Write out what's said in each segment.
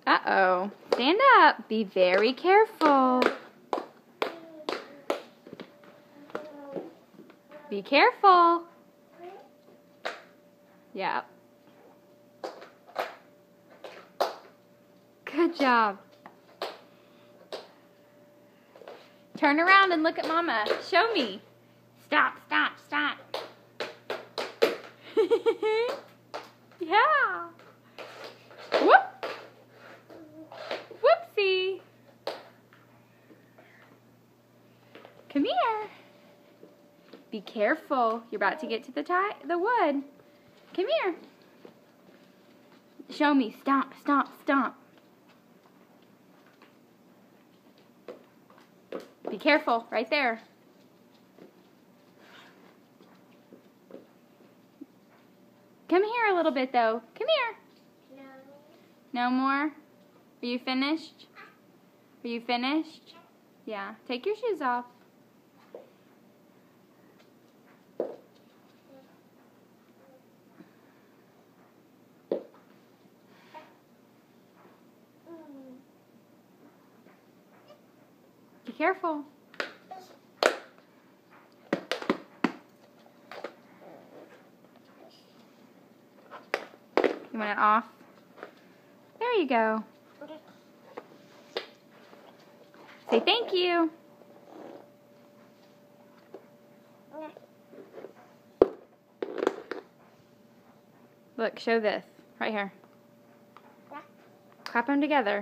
Uh-oh. Stand up. Be very careful. Be careful. Yeah. Good job. Turn around and look at Mama. Show me. Stop, stop, stop. Yeah. Whoop. Whoopsie. Come here. Be careful. You're about to get to the wood. Come here. Show me. Stomp, stomp, stomp. Be careful. Right there. Come here a little bit, though. Come here. No. No more? Are you finished? Are you finished? Yeah. Take your shoes off. Be careful. You want it off? There you go. Say thank you. Look, show this. Right here. Clap them together.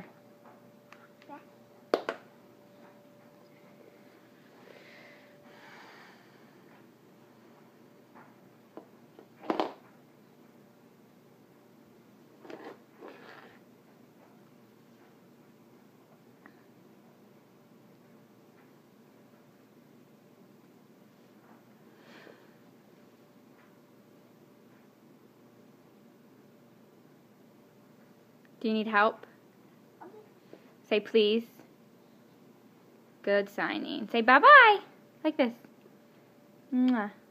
Do you need help? Say please. Good signing. Say bye-bye. Like this. Mwah.